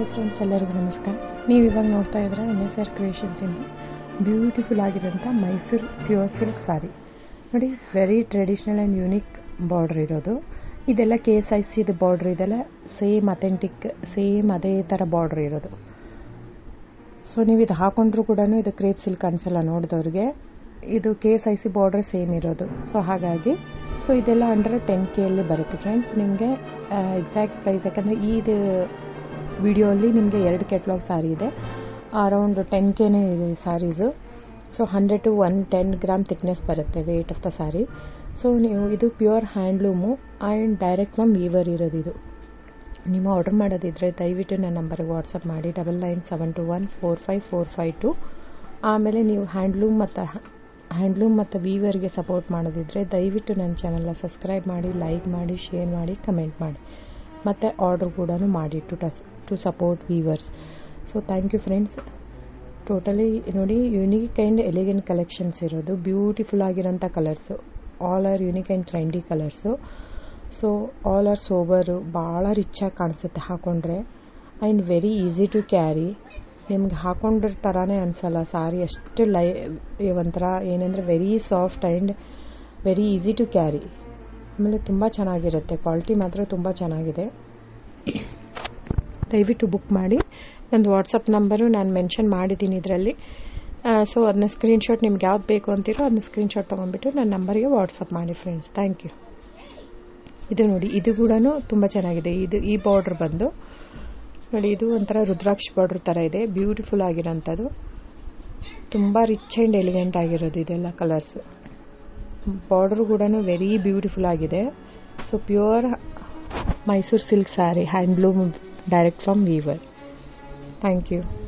Hi friends, ಎಲ್ಲರಿಗೂ ನಮಸ್ಕಾರ. ನೀವು ಇವಾಗ ನೋಡ್ತಾ ಇದ್ರೆ NSAR ಕ್ರಿಯೇಷನ್ಸಿಂದ ಬ್ಯೂಟಿಫುಲ್ ಆಗಿರೋಂಥ ಮೈಸೂರು ಪ್ಯೂರ್ ಸಿಲ್ಕ್ ಸಾರಿ ನೋಡಿ. Very traditional and unique border ಇರೋದು. ಇದೆಲ್ಲ KSIC ಬಾರ್ಡ್ರ್, ಇದೆಲ್ಲ ಸೇಮ್ ಅಥೆಂಟಿಕ್, ಸೇಮ್ ಅದೇ ಥರ ಬಾರ್ಡ್ರ್ ಇರೋದು. ಸೊ ನೀವು ಇದು ಹಾಕೊಂಡ್ರೂ ಕೂಡ ಇದು ಕ್ರೇಪ್ ಸಿಲ್ಕ್ ಅನಿಸಲ್ಲ ನೋಡಿದವ್ರಿಗೆ. ಇದು KSIC ಬಾರ್ಡ್ರ್ ಸೇಮ್ ಇರೋದು. ಸೊ ಹಾಗಾಗಿ ಇದೆಲ್ಲ ಅಂಡರ್ 10Kಯಲ್ಲಿ ಬರುತ್ತೆ ಫ್ರೆಂಡ್ಸ್. ನಿಮಗೆ ಎಕ್ಸಾಕ್ಟ್ ಪ್ರೈಸ್, ಯಾಕಂದರೆ ಇದು ವಿಡಿಯೋಲ್ಲಿ ನಿಮಗೆ 2 ಕೆಟ್ಲಾಗ್ ಸಾರಿ ಇದೆ, ಅರೌಂಡ್ 10Kನೇ ಇದೆ saris. So 100 to 110 gram thickness ಬರುತ್ತೆ weight of the sari. So ನೀವು ಇದು pure handloom and direct from weaver ಇರೋದು. ಇದು ನೀವು ಆರ್ಡರ್ ಮಾಡೋದಿದ್ರೆ ದಯವಿಟ್ಟು ನನ್ನ ನಂಬರ್ಗೆ ವಾಟ್ಸಪ್ ಮಾಡಿ 9972145452. ಆಮೇಲೆ ನೀವು ಹ್ಯಾಂಡ್ಲೂಮ್ ಮತ್ತು ವೀವರ್ಗೆ ಸಪೋರ್ಟ್ ಮಾಡೋದಿದ್ರೆ ದಯವಿಟ್ಟು ನನ್ನ ಚಾನಲ್ನ ಸಬ್ಸ್ಕ್ರೈಬ್ ಮಾಡಿ, ಲೈಕ್ ಮಾಡಿ, ಶೇರ್ ಮಾಡಿ, ಕಮೆಂಟ್ ಮಾಡಿ, ಮತ್ತು ಆರ್ಡರ್ ಕೂಡ ಮಾಡಿ to support weavers. So thank you friends. Totally ನೋಡಿ, ಯುನೀಕ್ ಆ್ಯಂಡ್ ಎಲಿಗೆಂಟ್ ಕಲೆಕ್ಷನ್ಸ್ ಇರೋದು. ಬ್ಯೂಟಿಫುಲ್ ಆಗಿರೋಂಥ colours, all are unique and trendy colours. So all are sober, ಭಾಳ ರಿಚ್ಚಾಗಿ ಕಾಣಿಸುತ್ತೆ ಹಾಕೊಂಡ್ರೆ, and very easy to carry. ನಿಮ್ಗೆ ಹಾಕೊಂಡ್ರ ಥರನೇ ಅನಿಸಲ್ಲ ಸಾರಿ, ಅಷ್ಟು ಒಂಥರ ಏನಂದರೆ very soft and very easy to carry. ಆಮೇಲೆ ತುಂಬ ಚೆನ್ನಾಗಿರುತ್ತೆ, ಕ್ವಾಲಿಟಿ ಮಾತ್ರ ತುಂಬ ಚೆನ್ನಾಗಿದೆ. ದಯವಿಟ್ಟು ಬುಕ್ ಮಾಡಿ. ನಂದು ವಾಟ್ಸಪ್ ನಂಬರು ನಾನು ಮೆನ್ಷನ್ ಮಾಡಿದ್ದೀನಿ ಇದರಲ್ಲಿ. ಸೊ ಅದನ್ನ ಸ್ಕ್ರೀನ್ಶಾಟ್, ನಿಮ್ಗೆ ಯಾವ್ದು ಬೇಕು ಅಂತೀರೋ ಅದನ್ನ ಸ್ಕ್ರೀನ್ಶಾಟ್ ತೊಗೊಂಡ್ಬಿಟ್ಟು ನನ್ನ ನಂಬರಿಗೆ ವಾಟ್ಸಪ್ ಮಾಡಿ ಫ್ರೆಂಡ್ಸ್. Thank you. ಇದು ನೋಡಿ, ಇದು ಕೂಡ ತುಂಬ ಚೆನ್ನಾಗಿದೆ. ಈ ಬಾರ್ಡ್ರ್ ಬಂದು ನೋಡಿ, ಇದು ಒಂಥರ ರುದ್ರಾಕ್ಷಿ ಬಾರ್ಡ್ರ್ ಥರ ಇದೆ. ಬ್ಯೂಟಿಫುಲ್ ಆಗಿರೋಂಥದ್ದು, ತುಂಬ ರಿಚ್ ಆ್ಯಂಡ್ ಎಲಿಗೆಂಟ್ ಆಗಿರೋದು ಇದೆಲ್ಲ ಕಲರ್ಸು. ಬಾರ್ಡ್ರು ಕೂಡ ವೆರಿ ಬ್ಯೂಟಿಫುಲ್ ಆಗಿದೆ. So pure Mysore silk sari, handloom, direct from weaver. Thank you.